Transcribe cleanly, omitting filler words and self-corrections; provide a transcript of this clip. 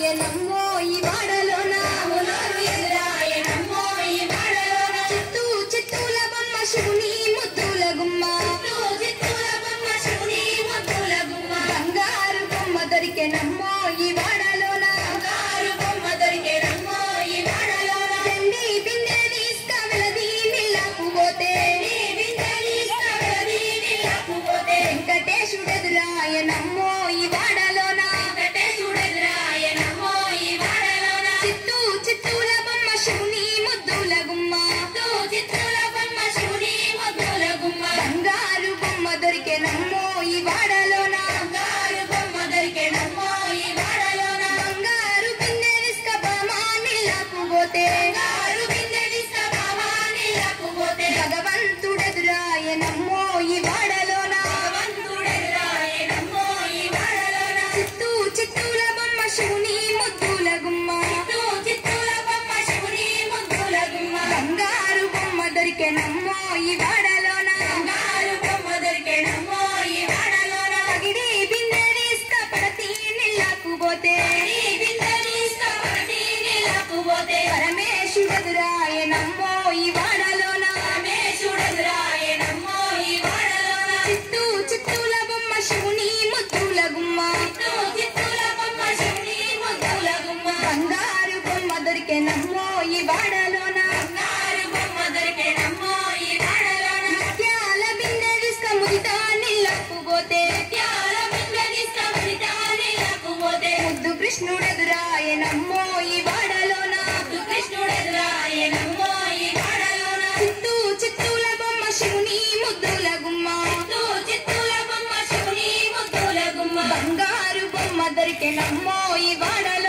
ఎదురాయనమ్మో ఈ వాడలోన ఎదురాయనమ్మో ఈ వాడలోన చిత్తూల బొమ్మ శివుని ముద్దుల గుమ్మ బంగారు బొమ్మ దొరికెనమ్మో ఈ వాడలోన చండి బిందె తీసుకవలది నీళ్ళకు పోతే వెంకటేశుడెదురాయనమ్మో ఈ వాడలోన చిత్తూల బొమ్మ శివుని ముద్దుల గుమ్మ బంగారు బొమ్మ దొరికెనమ్మో ఈ వాడలోన బంగారు బిందె తీసుకబామా నీళ్ళకు పోతే భగవంతుడెదురాయనమ్మో ఈ వాడలోన చిత్తూల బొమ్మ శివుని ముద్దుల గుమ్మ బంగారు బొమ్మ దొరికెనమ్మో ఈ వాడలోన పగిడి బిందె తీసుకపడతి నీళ్ళకు పోతే పరమేశుడెదురాయనమ్మో ఈ వాడలోన చిత్తూల బొమ్మ శివుని ముద్దుల గుమ్మ బంగారు బొమ్మ దొరికెనమ్మో ఈ వాడలోన ముత్యాల బిందె తీసుక ముదితా నీళ్ళకు పోతే ముద్దు కృష్ణుడెదురాయనమ్మో ఈ వాడలోన చిత్తూల బొమ్మ శివుని ముద్దుల గుమ్మ బంగారు బొమ్మ దొరికెనమ్మో ఈ వాడలోన